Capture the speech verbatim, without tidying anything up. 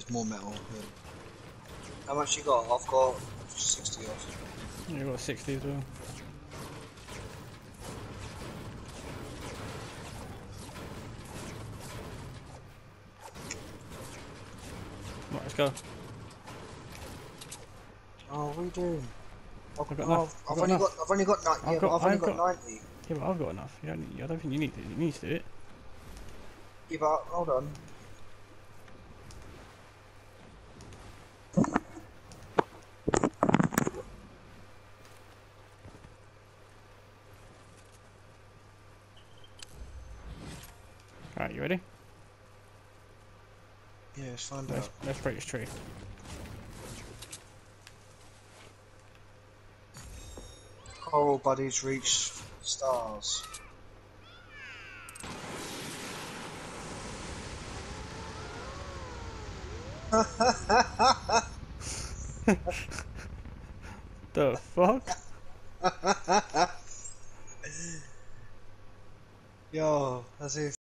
there's more metal. Yeah. How much you got? I've got sixty off. Yeah, you got sixty as well. Right, let's go. Oh, what are you doing? I've, I've got oh, enough. I've, I've only got got, I've only got ninety. I've Yeah, got- but I've only I've got, got- ninety. Yeah, but I've got enough. You don't, I don't think you need to. You need to do it. Yeah, but hold on. Alright, you ready? Yeah, let's find Let's, out. let's break this tree. Coral buddies reach stars. The fuck? Yo, as if